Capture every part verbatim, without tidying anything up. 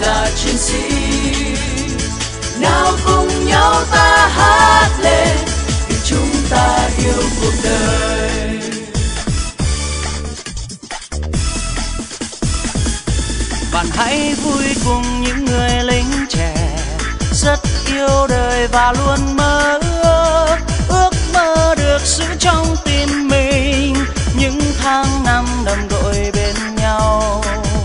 là chiến sĩ. Nào cùng nhau ta hát lên vì chúng ta yêu cuộc đời. Bạn hãy vui cùng những người lính trẻ rất yêu đời và luôn mơ ước, ước mơ được giữ trong tim mình những tháng năm đồng đội bên nhau.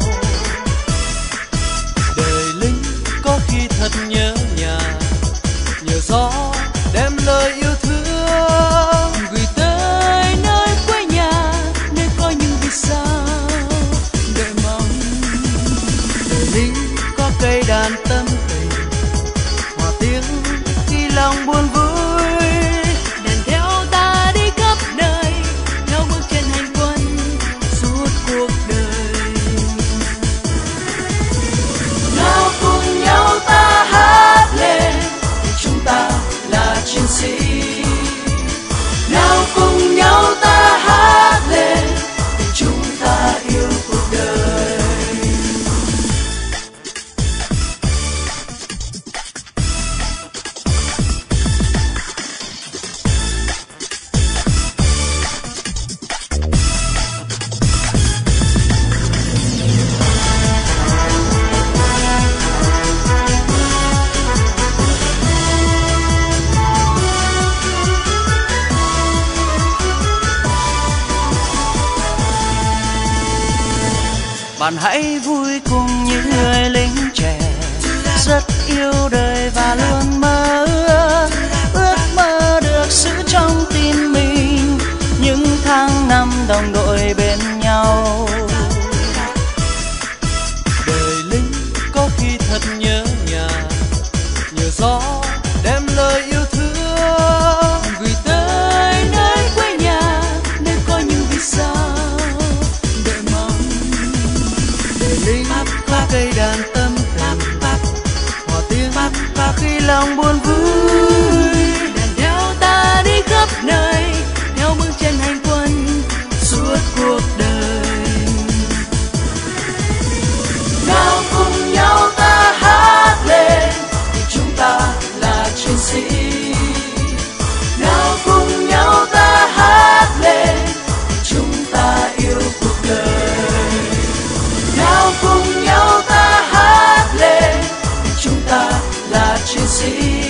Đời lính có khi thật nhớ nhà, nhờ gió đem lời yêu thương gửi tới nơi quê nhà, nơi có những vì sao đợi mong. Đời lính có cây đàn tâm tình, hòa tiếng khi lòng buồn vui, đèn theo ta đi khắp nơi, theo bước chân hành quân suốt cuộc đời. Nào cùng nhau ta hát lên vì chúng ta là chiến sĩ. Nào cùng nhau ta hát lên vì chúng ta yêu cuộc đời. Bạn hãy vui cùng những người lính trẻ rất yêu đời và luôn mơ ước, ước mơ được giữ trong tim mình những tháng năm đồng đội bên nhau. đời lính có khi thật nhớ nhà, nhờ gió đem lời yêu thương gửi tới nơi quê nhà, nơi có những vì sao đợi mong. Đời lính có cây đàn tâm tình, hòa tiếng khi lòng buồn vui, đèn theo ta đi khắp nơi, theo bước chân hành quân suốt cuộc đời. Nào cùng nhau ta hát lên vì chúng ta là chiến sĩ. Nào cùng nhau ta hát lên vì chúng ta yêu cuộc đời. Nào cùng nhau ta hát lên vì chúng ta là chiến sĩ.